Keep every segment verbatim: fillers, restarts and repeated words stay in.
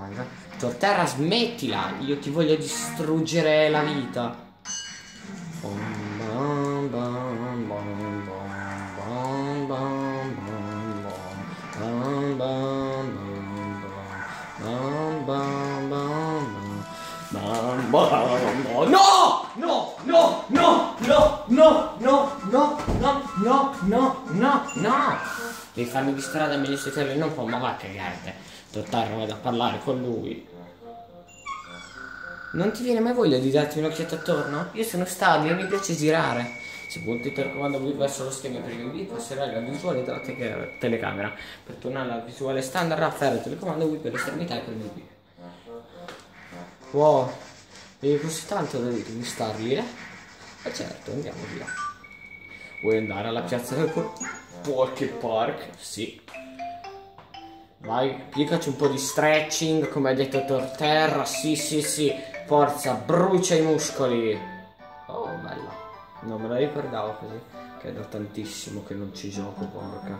Torterra, smettila, io ti voglio distruggere la vita. Bom, bom, bom, bom, bom, bom, bom, bom, bom, bom, bom, bom, bom, bom. No! No! No! No! No! No! No! No! No! No! No! No! No! Devi farmi distrarre dai miei sotterranei, non può, ma va a cagare. Torterra, vado a parlare con lui. Non ti viene mai voglia di darti un'occhiata attorno? Io sono stabile, mi piace girare. Se punti il telecomando V verso lo schermo per il V, passerai la visuale della te telecamera. Per tornare alla visuale standard, afferra il telecomando V per l'estremità e per il V. Wow, devi così tanto devi starli, eh? E certo, andiamo via. Vuoi andare alla piazza del Poké Park? Sì. Vai, applicaci un po' di stretching, come ha detto Torterra. Sì, sì, sì. Forza, brucia i muscoli. Oh, bella. Non me la ricordavo così. Che è da tantissimo che non ci gioco, porca.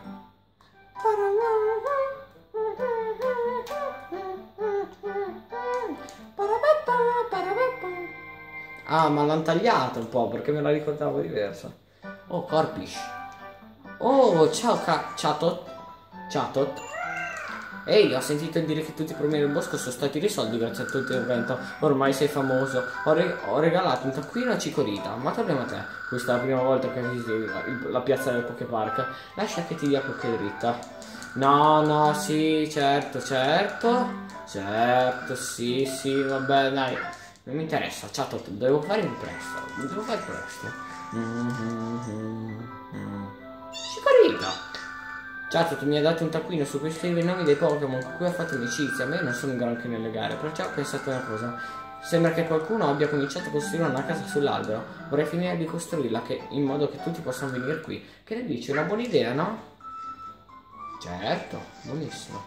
Ah, ma l'hanno tagliata un po' perché me la ricordavo diversa. Oh, Corpish. Oh, ciao, Chatot. Chatot. Ehi, ho sentito dire che tutti i problemi del bosco sono stati risolti grazie al tuo intervento. Ormai sei famoso. Ho, re ho regalato un taccuino a Cicorita. Ma torniamo a te. Questa è la prima volta che visiti la, la piazza del Poké Park. Lascia che ti dia qualche dritta. No, no, sì, certo, certo. Certo, sì, sì, vabbè, dai. Non mi interessa. Ciao, devo fare un presto. Devo fare presto. Mm-hmm. Cicorita. Certo, tu mi hai dato un taccuino su cui scrive i nomi dei Pokémon con cui ho fatto amicizia, ma io non sono un granché nelle gare, perciò ho pensato una cosa. Sembra che qualcuno abbia cominciato a costruire una casa sull'albero. Vorrei finire di costruirla che, in modo che tutti possano venire qui. Che ne dici? È una buona idea, no? Certo, buonissimo.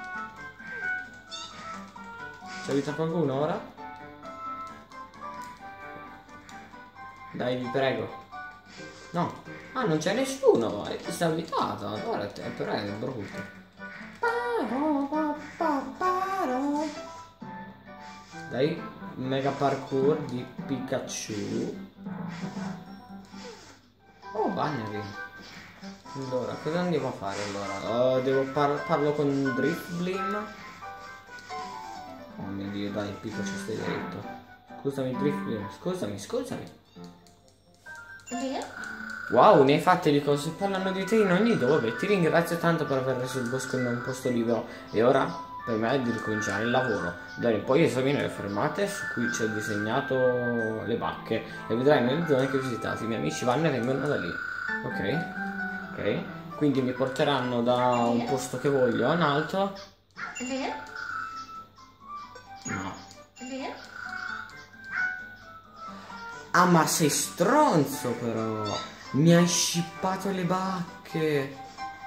Ci aiuta qualcuno ora? Dai, vi prego. No. Ah, non c'è nessuno, e ti sta invitata. Guarda te, però è brutto. Dai, mega parkour di Pikachu. Oh, Bannery. Allora, cosa andiamo a fare allora? Uh, devo par parlo con Drifblim. Oh mio dio, dai, Pikachu stai dritto. Scusami, Drifblim, scusami, scusami. Wow, ne hai fatte di cose, parlano di te in ogni dove. Ti ringrazio tanto per aver reso il bosco in un posto libero. E ora per me è di ricominciare il lavoro. D'ora in poi esamina le fermate su cui c'è disegnato le bacche e vedrai nelle zone che ho visitato. I miei amici vanno e vengono da lì. Ok, ok. Quindi mi porteranno da un posto che voglio a un altro. No. Ah, ma sei stronzo però. Mi hai scippato le bacche.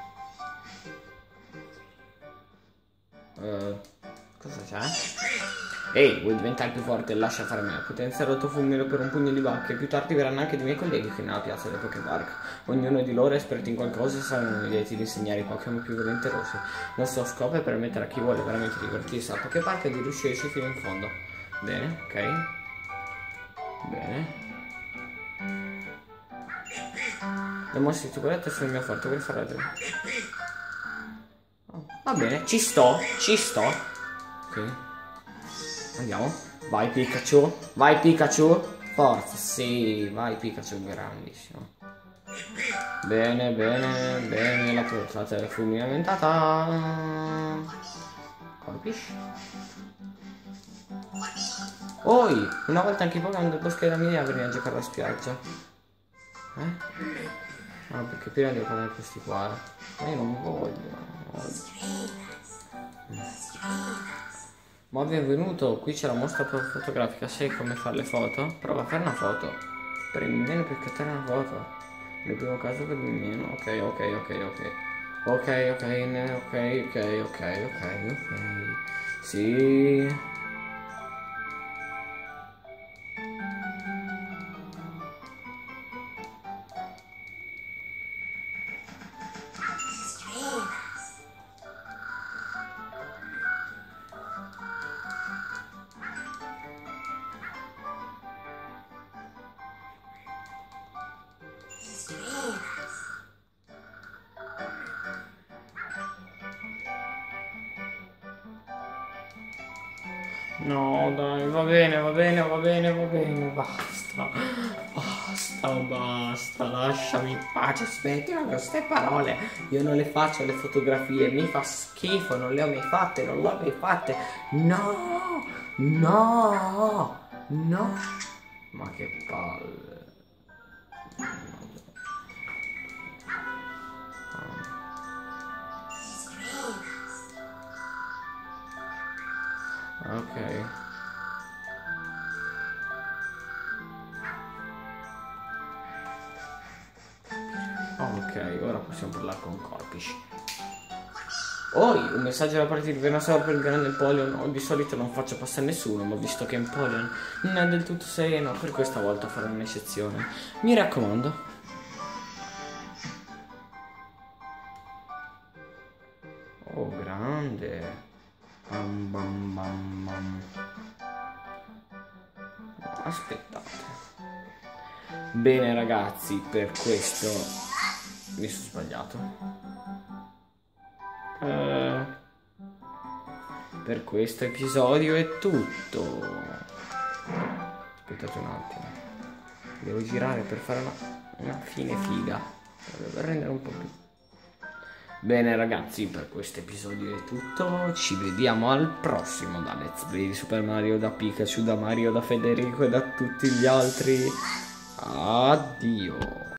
Uh, cosa c'è? Ehi, vuoi diventare più forte? Lascia fare me. Potenzierò il tuo fulmine per un pugno di bacche. Più tardi verranno anche dei miei colleghi qui nella piazza del Poké Park. Ognuno di loro è esperto in qualcosa e saranno lieti di insegnare i Pokémon più volenterosi. Il nostro scopo è permettere a chi vuole veramente divertirsi al Poké Park di riuscirci fino in fondo. Bene, ok. Bene. Le mosse di sicurezza sono il mio forte, vuoi fare altro? Oh, va bene, ci sto, ci sto. Ok. Andiamo. Vai Pikachu, vai Pikachu. Forza, sì, vai Pikachu, grandissimo. Bene, bene, bene, la portata è fulminamentata. Colpisci. Oi, una volta anche i Pokémon del bosco della mia venivano a giocare alla spiaggia. Eh? Ah, perché prima devo parlare questi qua. Ma io non voglio. Ma benvenuto, qui c'è la mostra fotografica. Sai come fare le foto? Prova a fare una foto. Premi meno per scattare una foto. Nel primo caso per meno. Ok, ok, ok, ok. Ok, ok, ok, ok, ok, ok, ok. Sì. No, dai, va bene, va bene, va bene, va bene, basta. Basta, basta, lasciami in pace, smettila con queste parole. Io non le faccio le fotografie, mi fa schifo, non le ho mai fatte, non le ho mai fatte. No, no, no. Ma che palle. Ok. Ok, ora possiamo parlare con Corpish. Oi, un messaggio da parte di Venusaur per il grande Empoleon. Oh, di solito non faccio passare nessuno, ma visto che Empoleon non è del tutto sereno, per questa volta farò un'eccezione. Mi raccomando. Oh, grande. Bam bam bam bam. Aspettate. Bene ragazzi, per questo mi sono sbagliato. Uh, per questo episodio è tutto. Aspettate un attimo. Devo girare per fare una, una fine figa. Per rendere un po' più. Bene ragazzi, per questo episodio è tutto, ci vediamo al prossimo da Let's Play di Super Mario, da Pikachu, da Mario, da Federico e da tutti gli altri. Addio.